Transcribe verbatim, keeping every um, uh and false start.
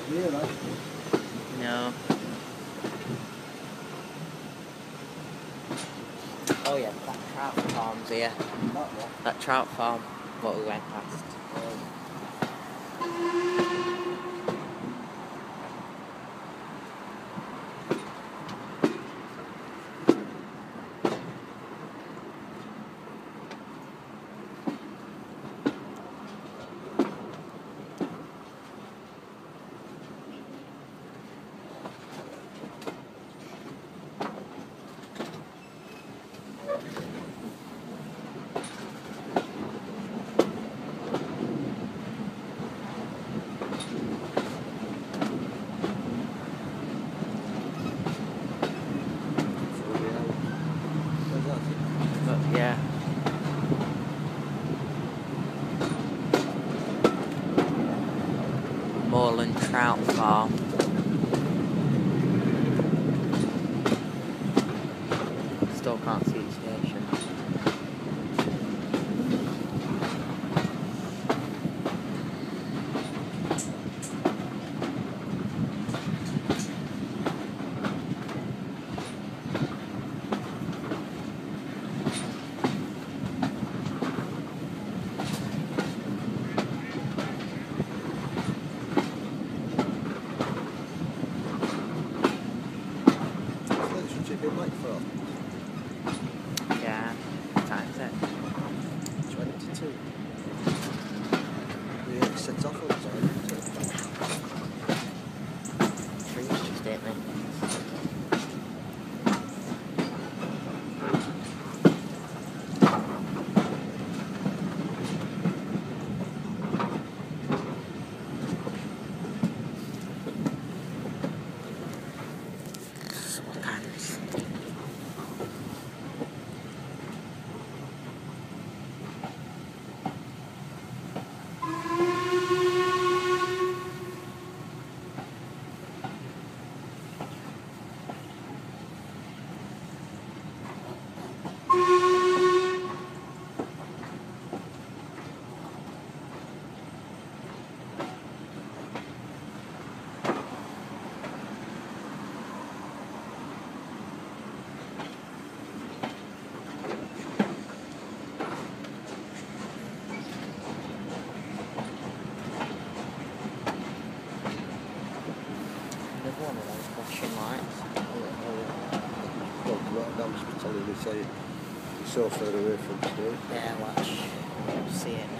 Yeah, right. No. Oh yeah, that trout farm's here. That one. That trout farm, what we went past. But yeah. Moorland Trout Farm. Still can't see the station. Yeah, what time is it? twenty-two. Yeah, it sets off all the time. Trees just hit me. Swans. Another one of those flashing lights. Well, right down to telling me, say, you're so far away from the stage. Yeah, watch. See it now.